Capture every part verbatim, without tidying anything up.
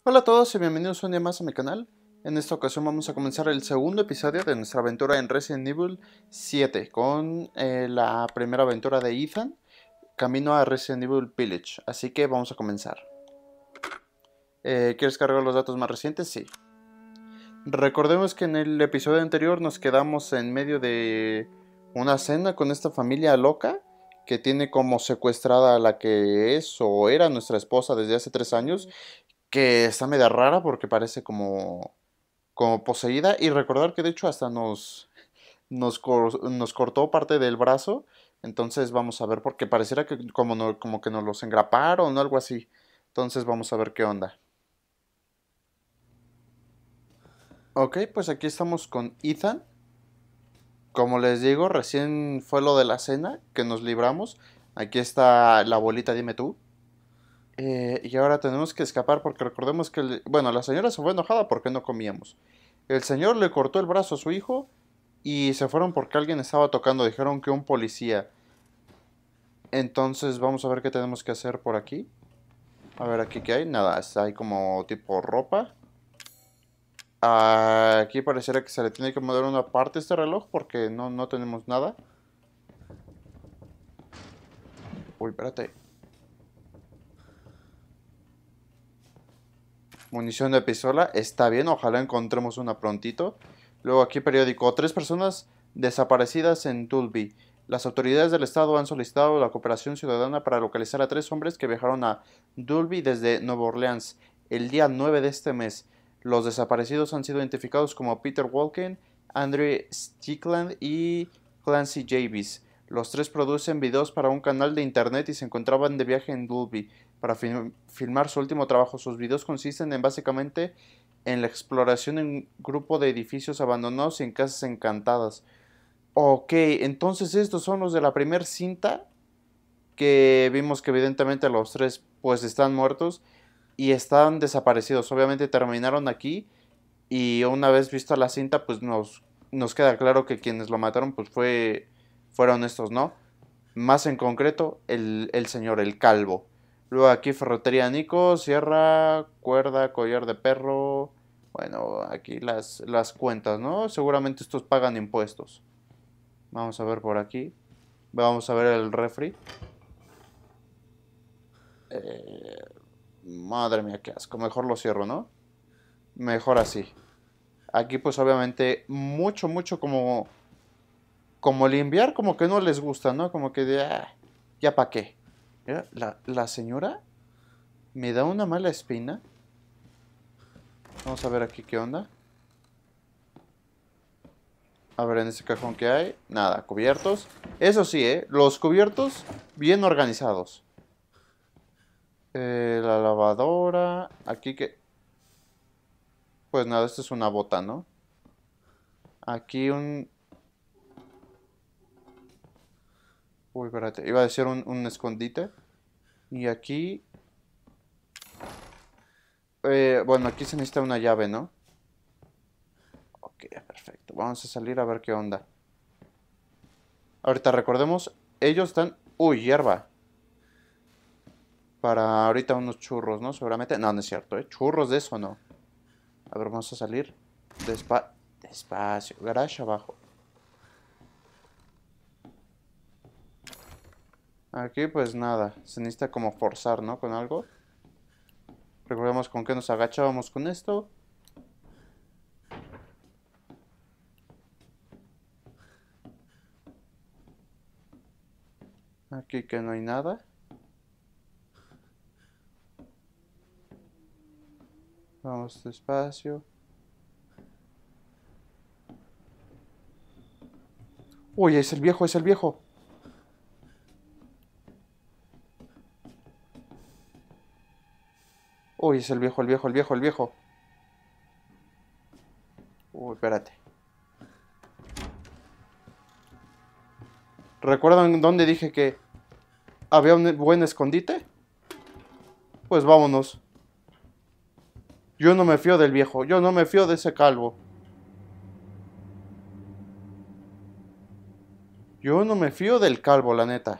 Hola a todos y bienvenidos un día más a mi canal. En esta ocasión vamos a comenzar el segundo episodio de nuestra aventura en Resident Evil siete con eh, la primera aventura de Ethan, camino a Resident Evil Village. Así que vamos a comenzar. Eh, ¿Quieres cargar los datos más recientes? Sí. Recordemos que en el episodio anterior nos quedamos en medio de una cena con esta familia loca que tiene como secuestrada a la que es o era nuestra esposa desde hace tres años, que está media rara porque parece como como poseída. Y recordar que de hecho hasta nos, nos, cor- nos cortó parte del brazo. Entonces vamos a ver, porque pareciera que como, no, como que nos los engraparon o algo así. Entonces vamos a ver qué onda. Ok, pues aquí estamos con Ethan. Como les digo, recién fue lo de la cena que nos libramos. Aquí está la abuelita, dime tú. Eh, y ahora tenemos que escapar porque recordemos que, el- bueno, la señora se fue enojada porque no comíamos. El señor le cortó el brazo a su hijo y se fueron porque alguien estaba tocando. Dijeron que un policía. Entonces vamos a ver qué tenemos que hacer por aquí. A ver aquí qué hay. Nada, está ahí como tipo ropa. Aquí pareciera que se le tiene que mover una parte a este reloj porque no, no tenemos nada. Uy, espérate. Munición de pistola. Está bien, ojalá encontremos una prontito. Luego aquí periódico. Tres personas desaparecidas en Tulby. Las autoridades del estado han solicitado la cooperación ciudadana para localizar a tres hombres que viajaron a Dulby desde Nueva Orleans el día nueve de este mes. Los desaparecidos han sido identificados como Peter Walken, Andrew Stickland y Clancy Javis. Los tres producen videos para un canal de internet y se encontraban de viaje en Dulby para film filmar su último trabajo. Sus videos consisten en básicamente en la exploración en un grupo de edificios abandonados y en casas encantadas. Ok, entonces estos son los de la primera cinta que vimos que evidentemente los tres pues están muertos y están desaparecidos. Obviamente terminaron aquí y una vez vista la cinta pues nos, nos queda claro que quienes lo mataron pues fue, fueron estos, ¿no? Más en concreto el, el señor, el calvo. Luego aquí ferretería Nico, sierra, cuerda, collar de perro. Bueno, aquí las, las cuentas, ¿no? Seguramente estos pagan impuestos. Vamos a ver por aquí. Vamos a ver el refri. Eh, madre mía, qué asco. Mejor lo cierro, ¿no? Mejor así. Aquí pues obviamente mucho, mucho como, como limpiar, como que no les gusta, ¿no? Como que de, ah, ya pa' qué. Mira, la, la señora me da una mala espina. Vamos a ver aquí qué onda. A ver en este cajón que hay. Nada, cubiertos. Eso sí, ¿eh? Los cubiertos bien organizados. Eh, la lavadora. Aquí que... Pues nada, esto es una bota, ¿no? Aquí un... Uy, espérate. Iba a decir un, un escondite. Y aquí... eh, bueno, aquí se necesita una llave, ¿no? Ok, perfecto. Vamos a salir a ver qué onda. Ahorita recordemos, ellos están... Uy, hierba. Para ahorita unos churros, ¿no? Seguramente... No, no es cierto, ¿eh? Churros de eso, ¿no? A ver, vamos a salir. Despa despacio. Garage abajo. Aquí pues nada. Se necesita como forzar, ¿no? Con algo. Recordemos con qué nos agachábamos con esto. Aquí que no hay nada. Vamos despacio. Uy, es el viejo, es el viejo. Uy, es el viejo, el viejo, el viejo, el viejo. Uy, espérate. ¿Recuerdan dónde dije que había un buen escondite? Pues vámonos. Yo no me fío del viejo, yo no me fío de ese calvo. Yo no me fío del calvo, la neta.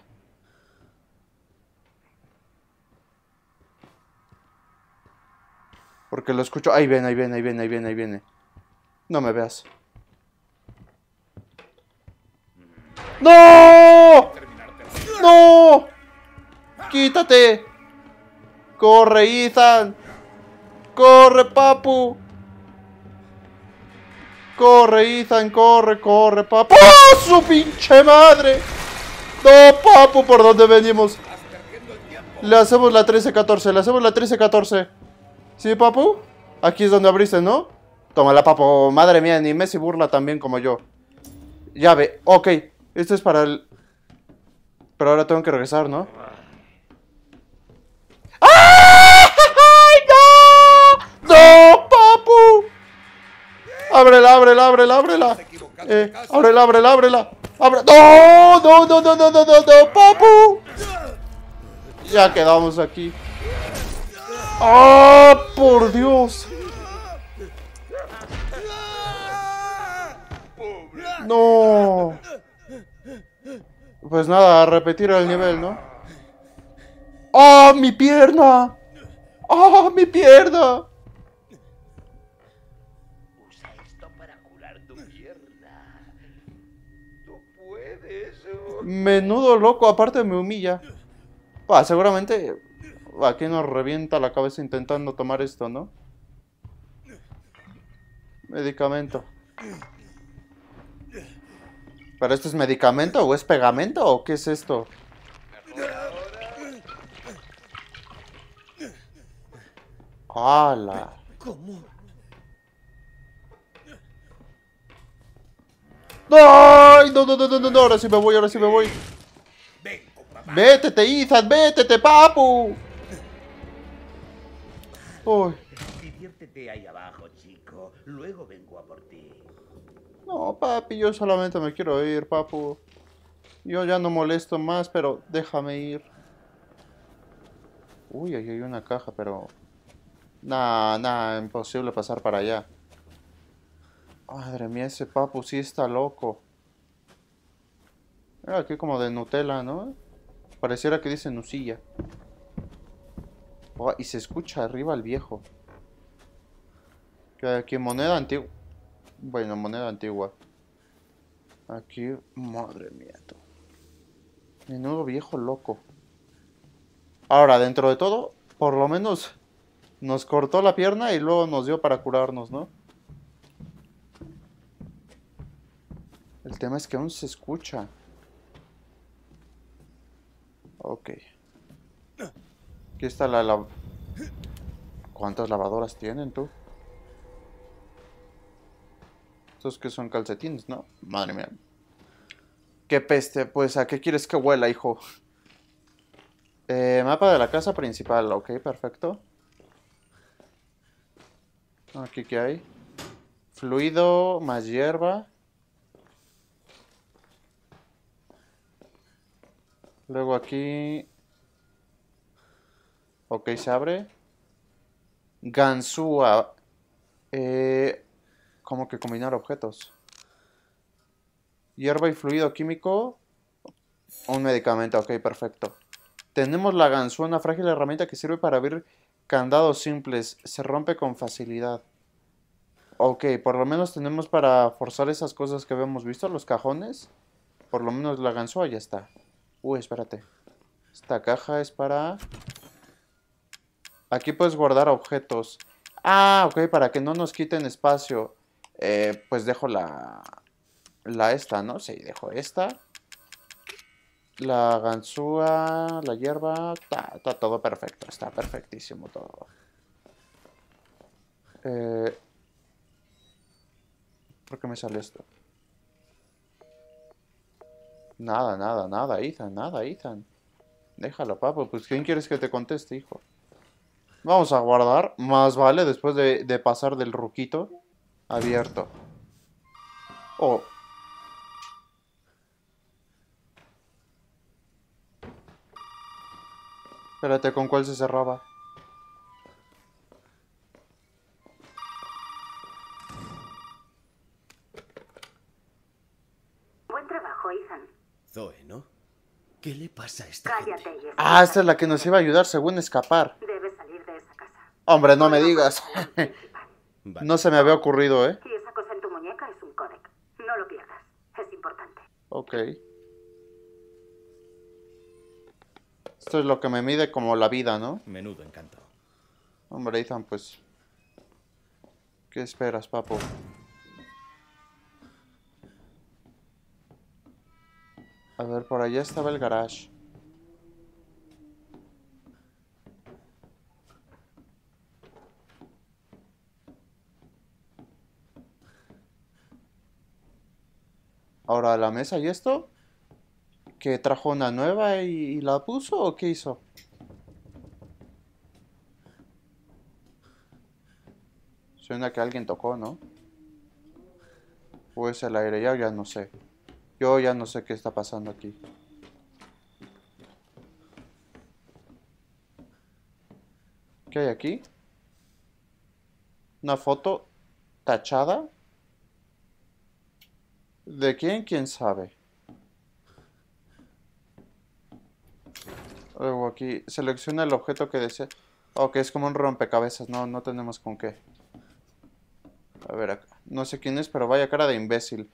Porque lo escucho. Ahí viene, ahí viene, ahí viene, ahí viene, ahí viene. No me veas. ¡No! ¡No! ¡Quítate! ¡Corre, Ethan! ¡Corre, papu! ¡Corre, Ethan! ¡Corre, corre, papu! ¡Oh, su pinche madre! ¡No, papu! ¿Por dónde venimos? Le hacemos la trece catorce, le hacemos la trece catorce. ¿Sí, papu? Aquí es donde abriste, ¿no? Tómala, papu. Madre mía, ni Messi burla tan bien como yo. Llave. Ok. Esto es para el... Pero ahora tengo que regresar, ¿no? ¡Ay, no! ¡No, papu! ¡Ábrela, ábrela, ábrela, ábrela! Eh, ábrela, ábrela, ábrela. ¡Ábrela! ¡No! ¡No, no, no, no, no, no, no, papu! Ya quedamos aquí. ¡Ah, ¡oh, por Dios! No. Pues nada, a repetir el nivel, ¿no? ¡Ah, ¡oh, mi pierna! ¡Ah, ¡oh, mi pierna! Usa esto para curar tu pierna. Tú puedes. Menudo loco, aparte me humilla. Ah, seguramente aquí nos revienta la cabeza intentando tomar esto, ¿no? Medicamento. ¿Pero esto es medicamento o es pegamento o qué es esto? ¡Hala! ¿Cómo? ¡Ay! No, no, no, no, no, no, ahora sí me voy, ahora sí me voy. ¡Vétete, Ethan! ¡Vétete, papu! Uy. Diviértete ahí abajo, chico. Luego vengo a por ti. No, papi, yo solamente me quiero ir, papu. Yo ya no molesto más, pero déjame ir. Uy, ahí hay una caja, pero... Nah, nah, imposible pasar para allá. Madre mía, ese papu sí está loco. Era aquí como de Nutella, ¿no? Pareciera que dice Nusilla. Oh, y se escucha arriba el viejo. Que aquí moneda antigua. Bueno, moneda antigua. Aquí, madre mía. Menudo viejo loco. Ahora, dentro de todo, por lo menos nos cortó la pierna y luego nos dio para curarnos, ¿no? El tema es que aún se escucha. Ok. Aquí está la... la... ¿Cuántas lavadoras tienen, tú? Estos que son calcetines, ¿no? Madre mía. Qué peste. Pues, ¿a qué quieres que huela, hijo? Eh, mapa de la casa principal. Ok, perfecto. Aquí, ¿qué hay? Fluido más hierba. Luego aquí... Ok, se abre. Ganzúa. Eh, ¿Cómo que combinar objetos? Hierba y fluido químico. Un medicamento, ok, perfecto. Tenemos la ganzúa, una frágil herramienta que sirve para abrir candados simples. Se rompe con facilidad. Ok, por lo menos tenemos para forzar esas cosas que habíamos visto, los cajones. Por lo menos la ganzúa ya está. Uy, espérate. Esta caja es para... Aquí puedes guardar objetos. Ah, ok, para que no nos quiten espacio. Eh, pues dejo la... La esta, ¿no? Sí, dejo esta. La ganzúa, la hierba. Está, está todo perfecto. Está perfectísimo todo. Eh, ¿Por qué me sale esto? Nada, nada, nada, Ethan, nada, Ethan. Déjalo, papo. Pues ¿quién quieres que te conteste, hijo? Vamos a guardar. Más vale después de, de pasar del ruquito. Abierto. Oh. Espérate, ¿con cuál se cerraba? Buen trabajo, Ethan. Zoe, ¿no? ¿Qué le pasa a esta Cállate, gente? Jessica. Ah, esta es la que nos iba a ayudar según escapar. Debes salir de esa casa. Hombre, no me digas. Vale. No se me había ocurrido, ¿eh? Y esa cosa en tu muñeca es un códec. No lo pierdas. Es importante. Ok. Esto es lo que me mide como la vida, ¿no? Menudo encanto. Hombre, Ethan, pues... ¿Qué esperas, papo? A ver, por allá estaba el garage. Ahora, la mesa y esto... ¿Que trajo una nueva y, y la puso o qué hizo? Suena que alguien tocó, ¿no? O es el aire, ya, ya no sé. Yo ya no sé qué está pasando aquí. ¿Qué hay aquí? Una foto tachada. ¿De quién? ¿Quién sabe? Luego aquí, selecciona el objeto que desea. Ok, es como un rompecabezas, no, no tenemos con qué. A ver acá. No sé quién es, pero vaya cara de imbécil.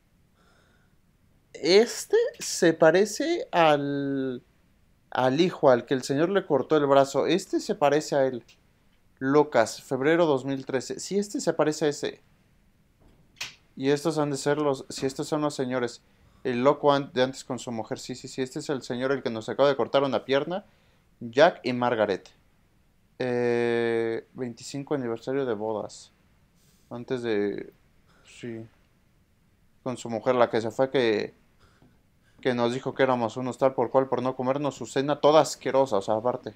Este se parece al... Al hijo, al que el señor le cortó el brazo. Este se parece a él. Lucas, febrero dos mil trece. Sí, este se parece a ese. Y estos han de ser los... Si estos son los señores. El loco an- de antes con su mujer. Sí, sí, sí. Este es el señor el que nos acaba de cortar una pierna. Jack y Margaret. Eh, veinticinco aniversario de bodas. Antes de... Sí. Con su mujer, la que se fue que... Que nos dijo que éramos unos tal por cual por no comernos su cena toda asquerosa. O sea, aparte.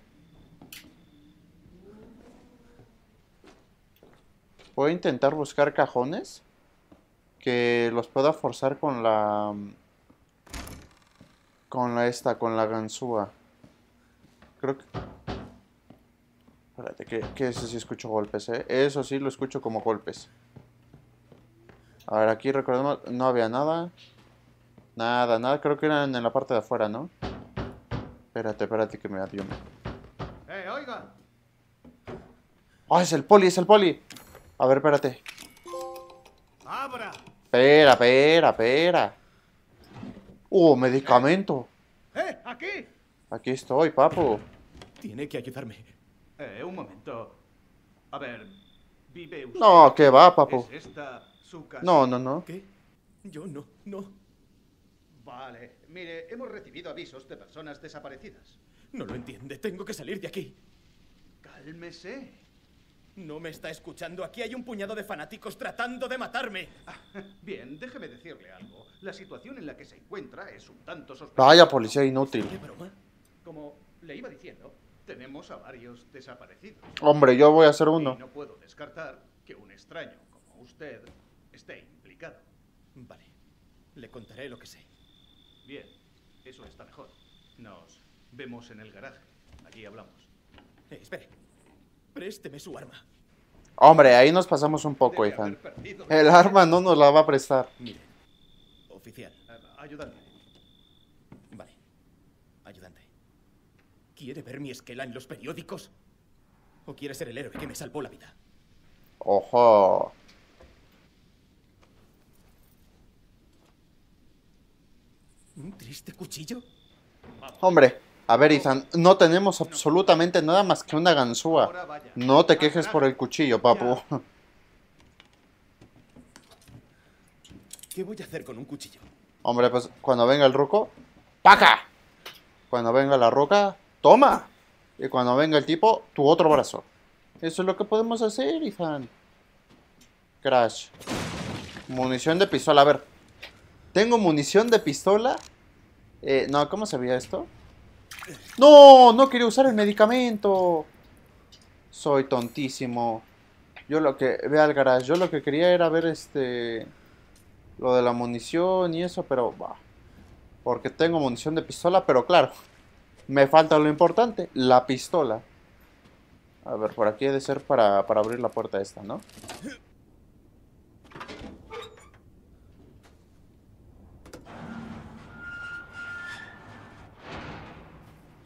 Voy a intentar buscar cajones. Que los pueda forzar con la... Con la esta, con la ganzúa. Creo que... Espérate, que, que ese sí escucho golpes, ¿eh? Eso sí lo escucho como golpes. A ver, aquí recordemos, no había nada. Nada, nada, creo que eran en la parte de afuera, ¿no? Espérate, espérate que me avione. ¡Eh, oiga! ¡Ah, es el poli, es el poli! A ver, espérate. ¡Abra! Espera, espera, espera. ¡Uh, medicamento! ¡Eh, aquí! Aquí estoy, papu. Tiene que ayudarme. Eh, un momento. A ver, ¿vive usted? No, ¿qué va, papu? ¿Es esta su casa? No, no, no. ¿Qué? Yo no, no. Vale, mire, hemos recibido avisos de personas desaparecidas. No lo entiende. Tengo que salir de aquí. Cálmese. No me está escuchando. Aquí hay un puñado de fanáticos tratando de matarme. Bien, déjeme decirle algo. La situación en la que se encuentra es un tanto sospechosa. Vaya policía inútil. ¿Qué broma? Como le iba diciendo, tenemos a varios desaparecidos. Hombre, yo voy a hacer Y uno. no puedo descartar que un extraño como usted esté implicado. Vale. Le contaré lo que sé. Bien, eso está mejor. Nos vemos en el garaje. Allí hablamos. Eh, espere. Présteme su arma. Hombre, ahí nos pasamos un poco, Debe Ethan. haber perdido- El arma no nos la va a prestar. Mire. Oficial. Eh, Ayudante. Vale. Ayudante. ¿Quiere ver mi esquela en los periódicos? ¿O quiere ser el héroe que me salvó la vida? Ojo. ¿Un triste cuchillo? Hombre, a ver, Ethan, no tenemos absolutamente nada más que una ganzúa. No te quejes por el cuchillo, papu. ¿Qué voy a hacer con un cuchillo? Hombre, pues cuando venga el ruco, ¡paca! Cuando venga la roca, ¡toma! Y cuando venga el tipo, tu otro brazo. Eso es lo que podemos hacer, Ethan. Crash. Munición de pistola. A ver, tengo munición de pistola. Eh, no, ¿cómo se veía esto? ¡No! No quería usar el medicamento. Soy tontísimo. Yo lo que... Ve al garage. Yo lo que quería era ver este... Lo de la munición y eso, pero... Bah, porque tengo munición de pistola, pero claro. Me falta lo importante. La pistola. A ver, por aquí ha de ser para, para abrir la puerta esta, ¿no?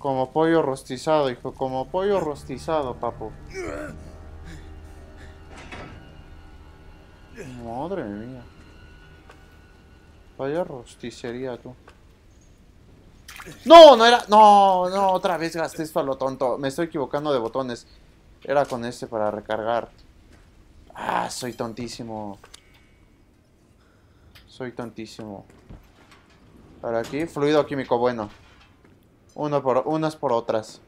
Como pollo rostizado, hijo. Como pollo rostizado, papu. Madre mía. Vaya rosticería, tú. ¡No! No era... No, no, otra vez gasté esto a lo tonto. Me estoy equivocando de botones. Era con este para recargar. Ah, soy tontísimo. Soy tontísimo. Para aquí, fluido químico, bueno. Uno por, unas por otras.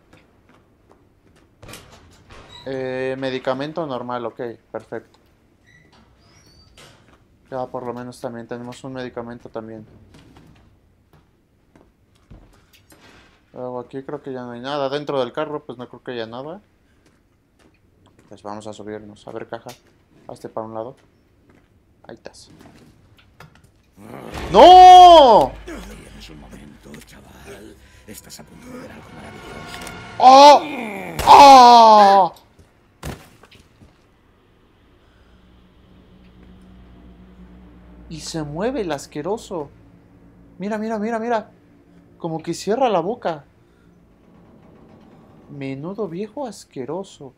Eh, medicamento normal, ok, perfecto. Ya por lo menos también tenemos un medicamento también. Luego aquí creo que ya no hay nada. Dentro del carro pues no creo que haya nada. Pues vamos a subirnos. A ver, caja. Hazte para un lado. Ahí estás. ¡No! Tienes un momento, chaval. Estás a punto de ver algo maravilloso. ¡Oh! ¡Oh! Y se mueve el asqueroso. Mira, mira, mira, mira. Como que cierra la boca. Menudo viejo asqueroso.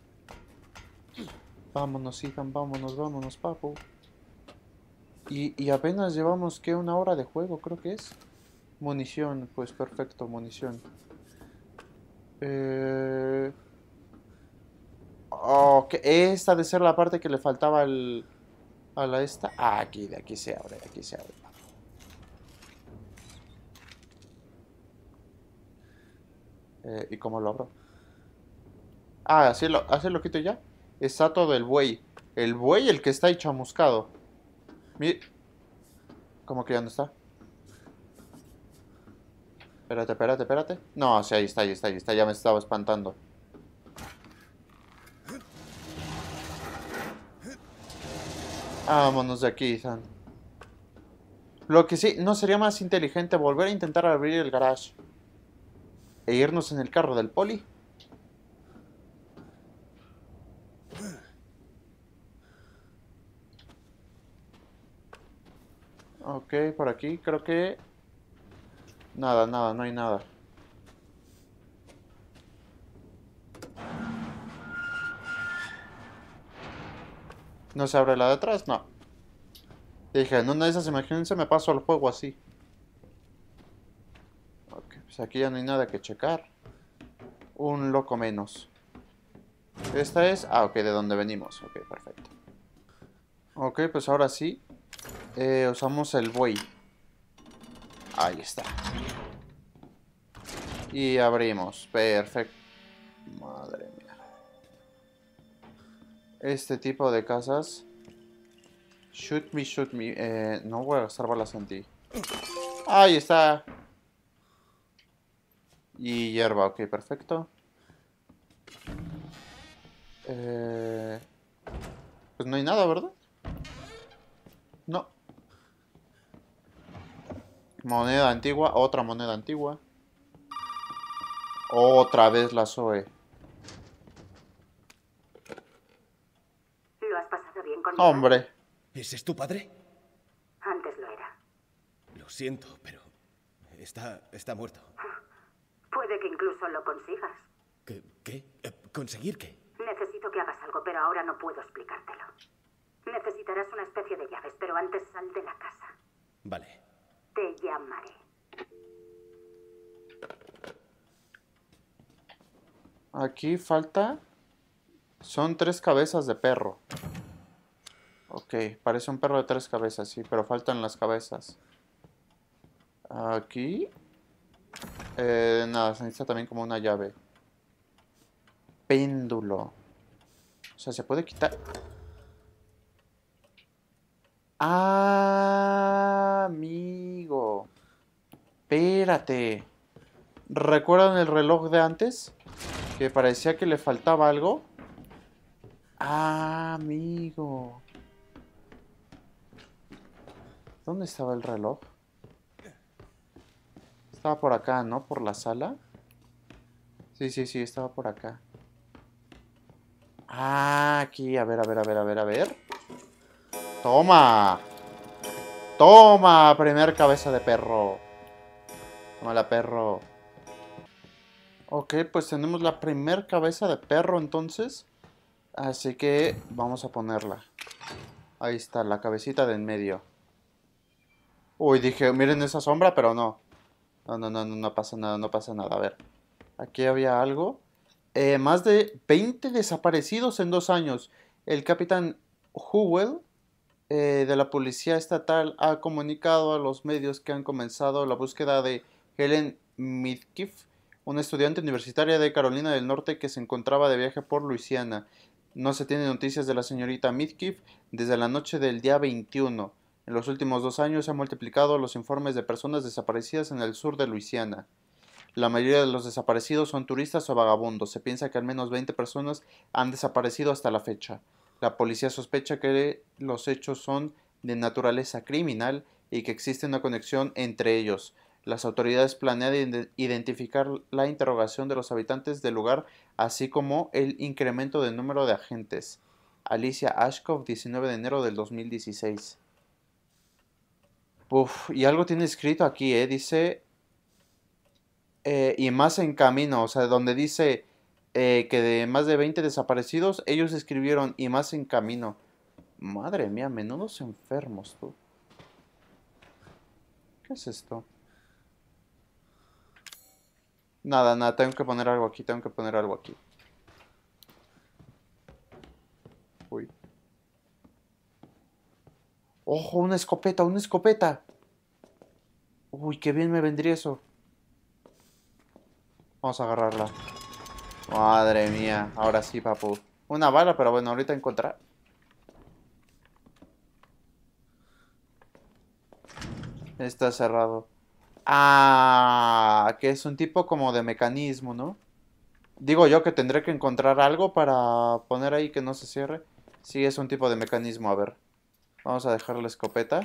Vámonos, Ethan, vámonos, vámonos, papu. Y, y apenas llevamos, ¿qué? Una hora de juego, creo que es. Munición, pues perfecto, munición. Eh... Ok, esta de ser la parte que le faltaba al... A la esta. Ah, aquí, de aquí se abre, de aquí se abre. Eh, ¿y cómo lo abro? Ah, así lo, así lo quito ya. Estatua del buey. El buey, el que está ahí chamuscado. Mira. ¿Cómo que ya no está? Espérate, espérate, espérate. No, sí, ahí está, ahí está, ahí está. Ya me estaba espantando. Vámonos de aquí, Ethan. Lo que sí, ¿no sería más inteligente volver a intentar abrir el garage e irnos en el carro del poli? Ok, por aquí creo que... Nada, nada, no hay nada. ¿No se abre la de atrás? No. Dije, en una de esas, imagínense, me paso al juego así. Ok, pues aquí ya no hay nada que checar. Un loco menos. Esta es... Ah, ok, de donde venimos. Ok, perfecto. Ok, pues ahora sí. Eh, usamos el buey. Ahí está. Y abrimos. Perfecto. Madre mía. Este tipo de casas. Shoot me, shoot me. Eh, no voy a gastar balas en ti. Ahí está. Y hierba, ok, perfecto. Eh, pues no hay nada, ¿verdad? No. Moneda antigua, otra moneda antigua. Otra vez la Zoe. ¿Lo has pasado bien con Hombre. ¿Ese es tu padre? Antes lo era. Lo siento, pero está, está muerto. Puede que incluso lo consigas. ¿Qué? ¿Qué? Eh, ¿Conseguir qué? Necesito que hagas algo, pero ahora no puedo explicártelo. Necesitarás una especie de llaves, pero antes sal de la casa. Vale. Te llamaré. Aquí falta... Son tres cabezas de perro. Ok, parece un perro de tres cabezas, sí, pero faltan las cabezas. Aquí... Eh, nada, se necesita también como una llave. Péndulo. O sea, se puede quitar... Ah, amigo. Espérate. ¿Recuerdan el reloj de antes? Que parecía que le faltaba algo. Ah, amigo. ¿Dónde estaba el reloj? Estaba por acá, ¿no? Por la sala. Sí, sí, sí, estaba por acá. Ah, aquí. A ver, a ver, a ver, a ver, a ver. ¡Toma! ¡Toma! Primer cabeza de perro. Tómala, perro. Ok, pues tenemos la primer cabeza de perro entonces. Así que vamos a ponerla. Ahí está, la cabecita de en medio. Uy, dije, miren esa sombra, pero no. No, no, no, no, no pasa nada, no pasa nada. A ver, aquí había algo. Eh, más de veinte desaparecidos en dos años. El capitán Howell eh, de la Policía Estatal ha comunicado a los medios que han comenzado la búsqueda de Helen Midkiff, una estudiante universitaria de Carolina del Norte que se encontraba de viaje por Luisiana. No se tiene noticias de la señorita Midkiff desde la noche del día veintiuno. En los últimos dos años se han multiplicado los informes de personas desaparecidas en el sur de Luisiana. La mayoría de los desaparecidos son turistas o vagabundos. Se piensa que al menos veinte personas han desaparecido hasta la fecha. La policía sospecha que los hechos son de naturaleza criminal y que existe una conexión entre ellos. Las autoridades planean identificar la interrogación de los habitantes del lugar, así como el incremento del número de agentes. Alicia Ashcroft, diecinueve de enero del dos mil dieciséis. Uf, y algo tiene escrito aquí, ¿eh? Dice... Eh, y más en camino, o sea, donde dice eh, que de más de veinte desaparecidos, ellos escribieron y más en camino. Madre mía, menudos enfermos, tú. ¿Qué es esto? Nada, nada, tengo que poner algo aquí, tengo que poner algo aquí. Uy. ¡Ojo, una escopeta, una escopeta! Uy, qué bien me vendría eso. Vamos a agarrarla. Madre mía, ahora sí, papu. Una bala, pero bueno, ahorita encontrar. Está cerrado. Ah, que es un tipo como de mecanismo, ¿no? Digo yo que tendré que encontrar algo para poner ahí que no se cierre. Sí, es un tipo de mecanismo, a ver. Vamos a dejar la escopeta.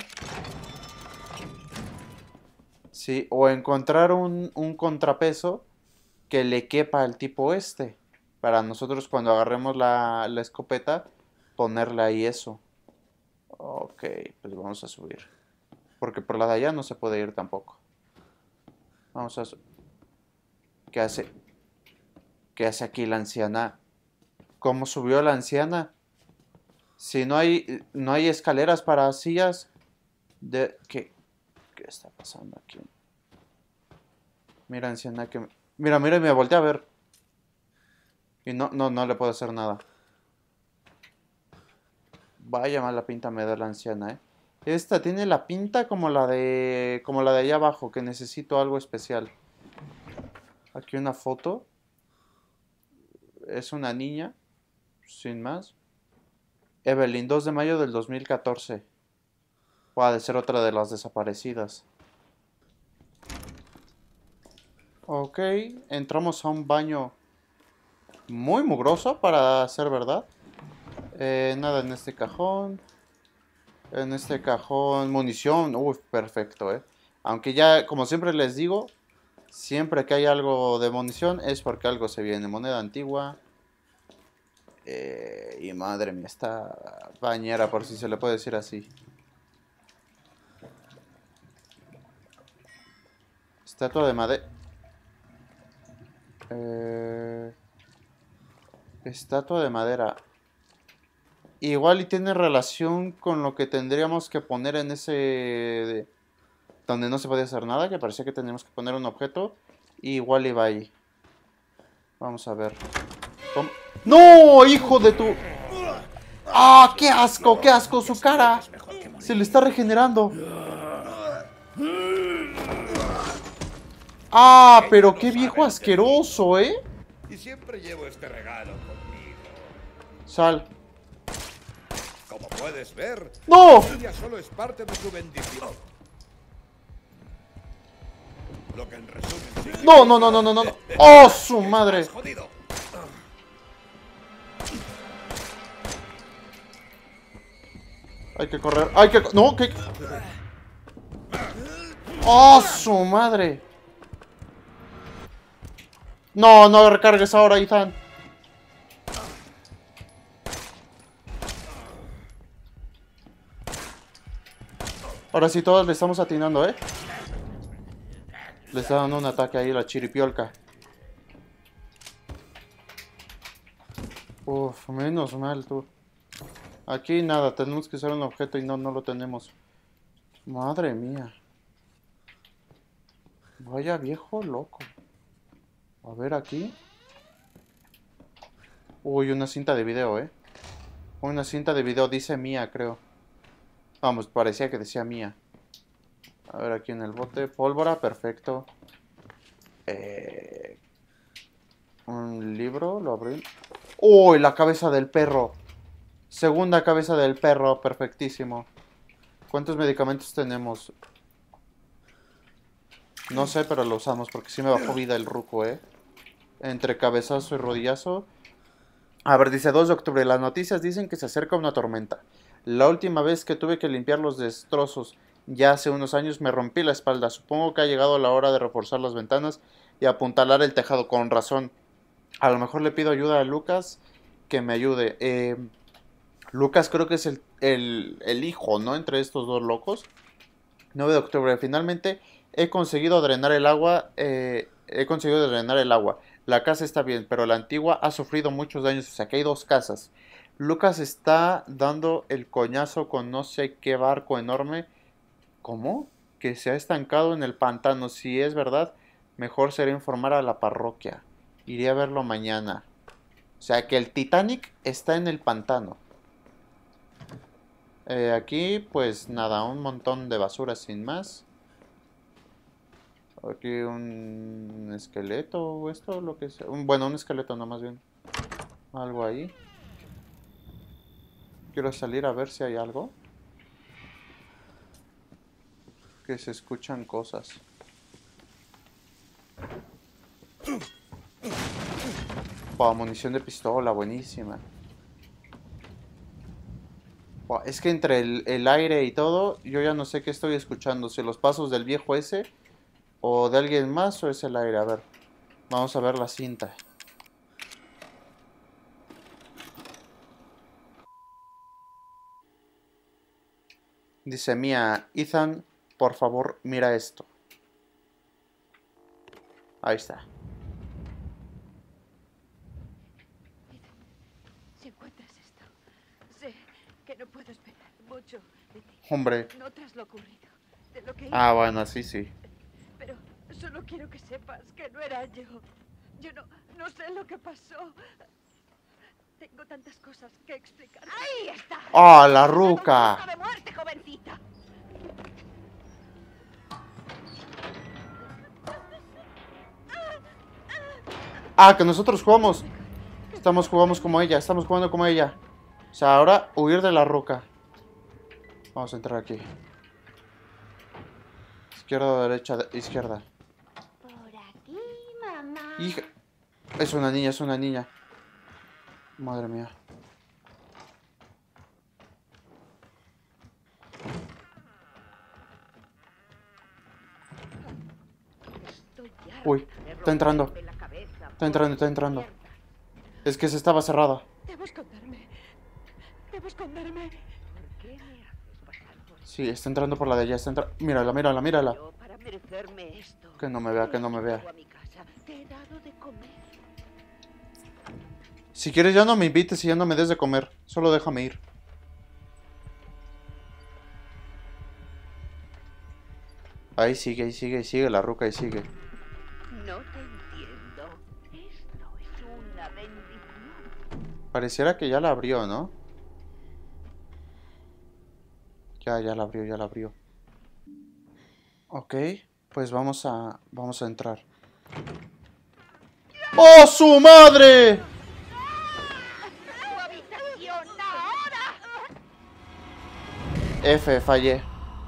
Sí, o encontrar un, un contrapeso que le quepa al tipo este. Para nosotros cuando agarremos la, la escopeta, ponerle ahí eso. Ok, pues vamos a subir. Porque por la de allá no se puede ir tampoco. Vamos a subir. ¿Qué hace? ¿Qué hace aquí la anciana? ¿Cómo subió la anciana? Si no hay, no hay escaleras para sillas. De, ¿qué, ¿Qué está pasando aquí? Mira, anciana, que... Mira, mira, me volteé a ver. Y no, no, no le puedo hacer nada. Vaya mala pinta me da la anciana, eh. Esta tiene la pinta como la de... Como la de allá abajo, que necesito algo especial. Aquí una foto. Es una niña. Sin más. Evelyn, dos de mayo del dos mil catorce. Puede ser otra de las desaparecidas. Ok, entramos a un baño muy mugroso para ser verdad. Eh, nada en este cajón. En este cajón, munición. Uy, perfecto, eh. Aunque ya, como siempre les digo, siempre que hay algo de munición es porque algo se viene. Moneda antigua. Eh, y madre mía, esta bañera, por si se le puede decir así. Estatua de madera. Eh, estatua de madera. Igual y tiene relación con lo que tendríamos que poner en ese... De, donde no se podía hacer nada, que parecía que teníamos que poner un objeto. Igual iba ahí. Vamos a ver. ¿Cómo? ¡No! ¡Hijo de tu... ¡Ah! ¡Qué asco! ¡Qué asco! ¡Su cara! Se le está regenerando. ¡Ah! Pero qué viejo asqueroso, ¿eh? Y siempre llevo este regalo conmigo. Sal. Como puedes ver, ¡No! ella solo es parte de su bendición. Lo que en resumen... No, no, no, no, no, no. ¡Oh, su madre! ¡Estás jodido! Hay que correr. Hay que... No, que... ¡Oh, su madre! No, no recargues ahora, Ethan. Ahora sí, todos le estamos atinando, ¿eh? Le está dando un ataque ahí a la chiripiolca. Uf, menos mal tú. Aquí nada, tenemos que usar un objeto y no, no lo tenemos. Madre mía. Vaya viejo loco. A ver aquí. Uy, una cinta de video, eh. Una cinta de video, dice mía, creo. Vamos, parecía que decía mía. A ver aquí en el bote. Pólvora, perfecto. Eh... Un libro, lo abrí. ¡Uy! La cabeza del perro. Segunda cabeza del perro, perfectísimo. ¿Cuántos medicamentos tenemos? No sé, pero lo usamos porque sí me bajó vida el ruco, ¿eh? Entre cabezazo y rodillazo. A ver, dice dos de octubre. Las noticias dicen que se acerca una tormenta. La última vez que tuve que limpiar los destrozos, ya hace unos años, me rompí la espalda. Supongo que ha llegado la hora de reforzar las ventanas y apuntalar el tejado. Con razón. A lo mejor le pido ayuda a Lucas que me ayude. Eh, Lucas creo que es el, el, el hijo, ¿no? Entre estos dos locos. nueve de octubre. Finalmente he conseguido drenar el agua. Eh, he conseguido drenar el agua. La casa está bien, pero la antigua ha sufrido muchos daños. O sea, que hay dos casas. Lucas está dando el coñazo con no sé qué barco enorme. ¿Cómo? Que se ha estancado en el pantano. Si es verdad, mejor será informar a la parroquia. Iré a verlo mañana. O sea, que el Titanic está en el pantano. Eh, aquí, pues nada, un montón de basura sin más. Aquí un esqueleto o esto, lo que sea. Un, bueno, un esqueleto no, más bien. Algo ahí. Quiero salir a ver si hay algo. Que se escuchan cosas. Wow, munición de pistola, buenísima. Wow, es que entre el, el aire y todo, yo ya no sé qué estoy escuchando. Si los pasos del viejo ese, o de alguien más, o es el aire. A ver, vamos a ver la cinta. Dice Mía, Ethan, por favor, mira esto. Ahí está. Si encuentras esto, sé que no puedo esperar mucho de ti. Hombre. No tras lo ocurrido, de lo que Ah, hice. bueno, sí, sí. Pero solo quiero que sepas que no era yo. Yo no, no sé lo que pasó. Tengo tantas cosas que explicar. ¡Ahí está! ¡Ah, la ruca! ¡De muerte, jovencita! Ah, que nosotros jugamos. Estamos jugamos como ella, estamos jugando como ella. O sea, ahora huir de la ruca. Vamos a entrar aquí. Izquierda o derecha, de, izquierda. Por aquí, mamá. Hija. Es una niña, es una niña. Madre mía. Uy, está entrando. Está entrando, está entrando. Es que se estaba cerrada. Debo esconderme. Debo esconderme. ¿Por qué me haces pasar por Sí, está entrando por la de allá. Está entra... Mírala, mírala, mírala. yo para merecerme esto? Que no me vea, que no me vea. Llego a mi casa, te he dado de comer. Si quieres ya no me invites y ya no me des de comer. Solo déjame ir. Ahí sigue, ahí sigue, ahí sigue la ruca, ahí sigue. No te entiendo. Esto es una bendición. Pareciera que ya la abrió, ¿no? Ya, ya la abrió, ya la abrió. Ok, pues vamos a... Vamos a entrar. ¡Oh, su madre! ¡Tu habitación ahora! F, fallé.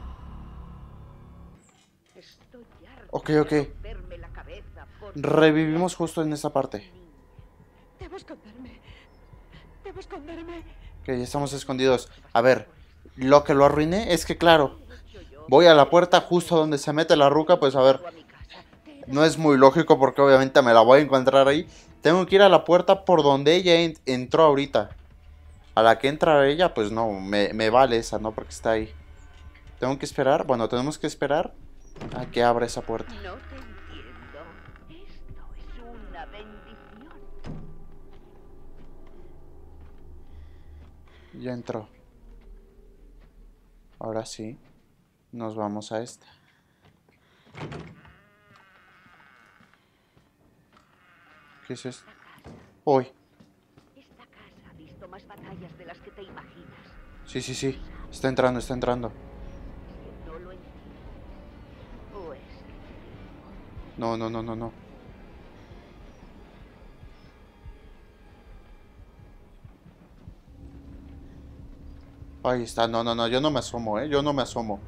Estoy harta Ok, de ok. romperme la cabeza por- Revivimos justo en esa parte. Debo esconderme. Debo esconderme. Que ya estamos escondidos. A ver, lo que lo arruiné es que, claro, voy a la puerta justo donde se mete la ruca, pues a ver, no es muy lógico porque obviamente me la voy a encontrar ahí. Tengo que ir a la puerta por donde ella en- entró ahorita. A la que entra ella, pues no, me, me vale esa, ¿no? Porque está ahí. Tengo que esperar, bueno, tenemos que esperar a que abra esa puerta. No te entiendo. Esto es una bendición. Ya entró. Ahora sí. Nos vamos a esta. ¿Qué es esto? Uy. Esta casa ha visto más batallas de las que te imaginas. Sí, sí, sí. Está entrando, está entrando. Es que no lo entiendo. ¿O es que No, no, no, no, no. Ahí está. No, no, no. Yo no me asomo, ¿eh? Yo no me asomo.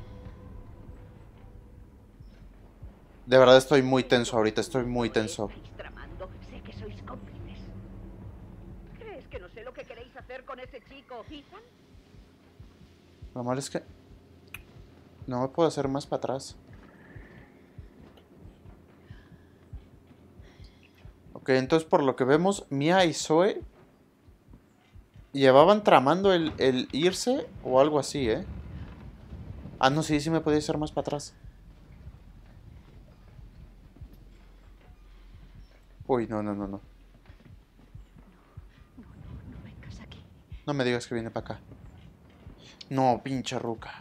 De verdad estoy muy tenso ahorita. Estoy muy tenso. estáis tramando? Sé que sois cómplices. ¿Crees que no sé lo que queréis hacer con ese chico, Ethan? Lo malo es que... No me puedo hacer más para atrás. Ok, entonces por lo que vemos, Mia y Zoe llevaban tramando el, el irse o algo así, ¿eh? Ah, no, sí, sí me podía hacer más para atrás. Uy, no, no, no, no. No, no, no vengas aquí. No me digas que viene para acá. No, pinche ruca.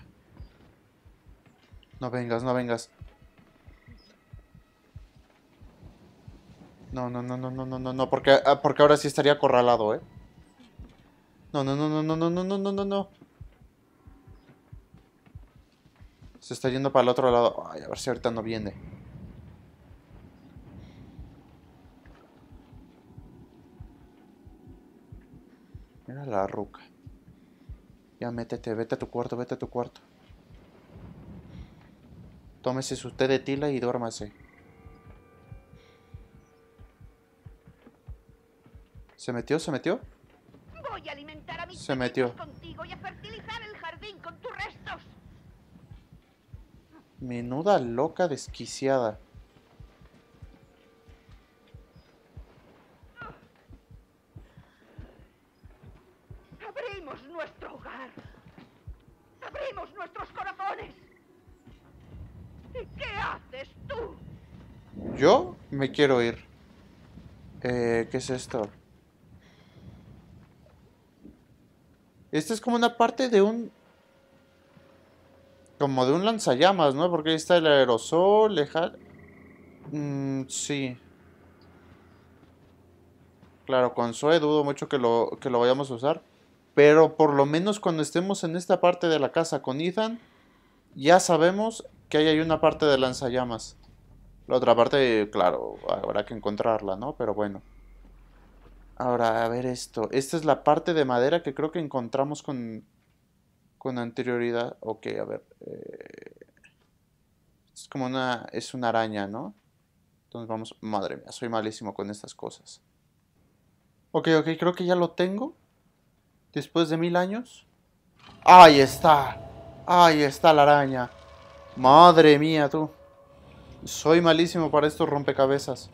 No vengas, no vengas. No, no, no, no, no, no, no, no, porque, ah, porque ahora sí estaría acorralado, ¿eh? No, no, no, no, no, no, no, no, no, no, no. Se está yendo para el otro lado. Ay, a ver si ahorita no viene. Mira la ruca. Ya métete, vete a tu cuarto, vete a tu cuarto. Tómese su té de tila y duérmase. ¿Se metió? ¿Se metió? Voy a alimentar a mis Se metió. pequeños contigo y a fertilizar el jardín con tus restos. Menuda loca desquiciada. Abrimos nuestro hogar. Abrimos nuestros corazones. ¿Y qué haces tú? Yo me quiero ir. Eh, ¿qué es esto? Esta es como una parte de un... Como de un lanzallamas, ¿no? Porque ahí está el aerosol, dejar... Mm, sí. Claro, con Zoe dudo mucho que lo, que lo vayamos a usar. Pero por lo menos cuando estemos en esta parte de la casa con Ethan, ya sabemos que ahí hay una parte de lanzallamas. La otra parte, claro, habrá que encontrarla, ¿no? Pero bueno. Ahora, a ver esto. Esta es la parte de madera que creo que encontramos con, con anterioridad. Ok, a ver. Eh, es como una... Es una araña, ¿no? Entonces vamos... Madre mía, soy malísimo con estas cosas. Ok, ok, creo que ya lo tengo. Después de mil años. ¡Ahí está! ¡Ahí está la araña! Madre mía, tú. Soy malísimo para estos rompecabezas.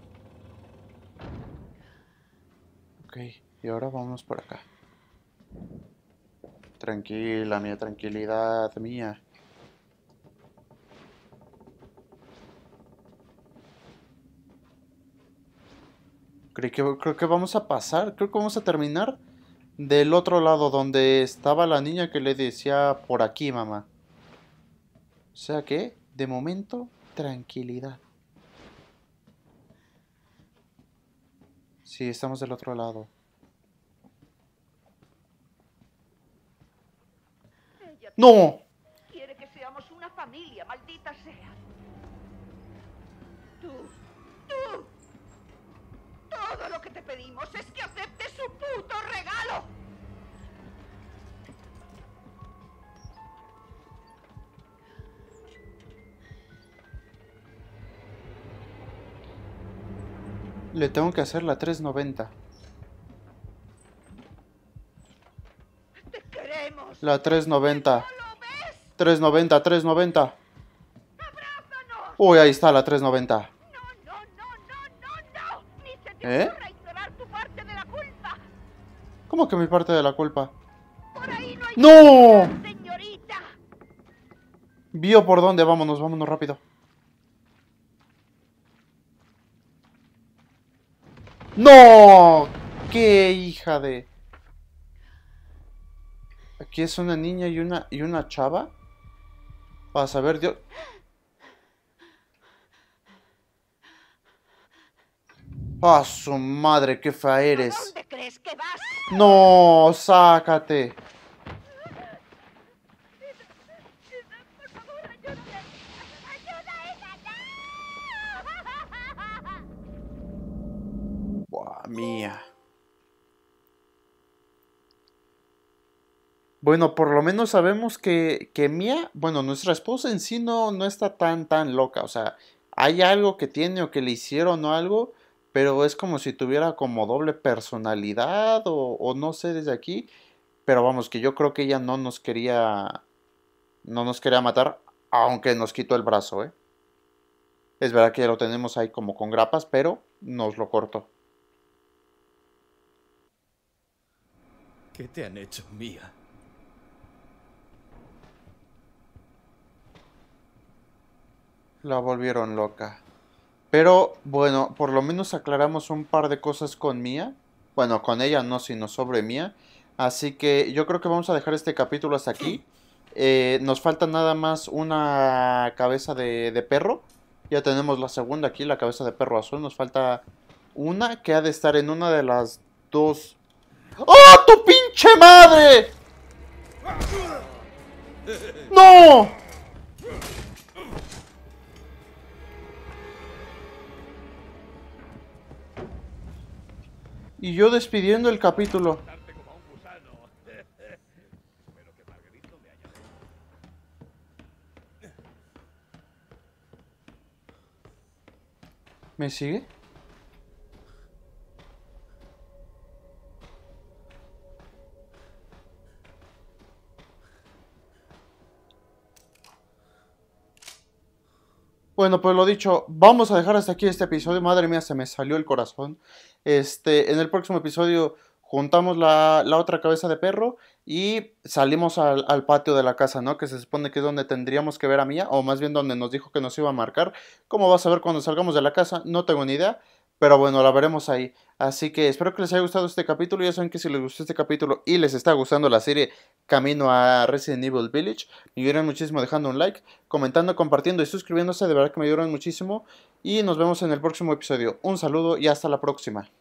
Ok, y ahora vamos por acá. Tranquila, mía, tranquilidad mía. Creo que, creo que vamos a pasar, creo que vamos a terminar del otro lado donde estaba la niña que le decía por aquí, mamá. O sea que, de momento, tranquilidad. Sí, estamos del otro lado. Ella ¡No! quiere que seamos una familia, maldita sea. Tú, tú. Todo lo que te pedimos es que aceptes su puto regalo. Le tengo que hacer la trescientos noventa. Te queremos. La trescientos noventa. ¿No lo ves? trescientos noventa, trescientos noventa. ¡Abrázanos! Uy, ahí está la trescientos noventa. No, no, no, no, no, no. Ni se te ¿Eh? ocurra ignorar tu parte de la culpa. ¿Cómo que mi parte de la culpa? Por ahí no hay ¡No! culpa, señorita. Vio por dónde. Vámonos, vámonos rápido. ¡No! ¡Qué hija de... Aquí es una niña y una, y una chava. Para saber Dios. ¡Ah, su madre! ¡Qué fea eres! ¿A dónde crees que vas? ¡No! ¡Sácate! Por favor, ayúdame. ¡Ayuda, hija! ¡No! Buah, mía. Bueno, por lo menos sabemos que, que Mia, bueno, nuestra esposa en sí no, no está tan, tan loca. O sea, hay algo que tiene o que le hicieron o algo, pero es como si tuviera como doble personalidad o, o no sé desde aquí. Pero vamos, que yo creo que ella no nos quería, no nos quería matar, aunque nos quitó el brazo, ¿eh? Es verdad que ya lo tenemos ahí como con grapas, pero nos lo cortó. ¿Qué te han hecho, Mia? La volvieron loca. Pero bueno, por lo menos aclaramos un par de cosas con Mia. Bueno, con ella no, sino sobre Mia. Así que yo creo que vamos a dejar este capítulo hasta aquí. Eh, nos falta nada más una cabeza de, de perro. Ya tenemos la segunda aquí, la cabeza de perro azul. Nos falta una que ha de estar en una de las dos. ¡Oh, tu pinche madre! ¡No! Y yo despidiendo el capítulo. ¿Me sigue? Bueno, pues lo dicho, vamos a dejar hasta aquí este episodio. Madre mía, se me salió el corazón. Este, en el próximo episodio juntamos la, la otra cabeza de perro y salimos al, al patio de la casa, ¿no? Que se supone que es donde tendríamos que ver a Mia, o más bien donde nos dijo que nos iba a marcar. ¿Cómo vas a ver cuando salgamos de la casa? No tengo ni idea. Pero bueno, la veremos ahí. Así que espero que les haya gustado este capítulo. Ya saben que si les gustó este capítulo y les está gustando la serie Camino a Resident Evil Village, me ayudan muchísimo dejando un like, comentando, compartiendo y suscribiéndose. De verdad que me ayudan muchísimo. Y nos vemos en el próximo episodio. Un saludo y hasta la próxima.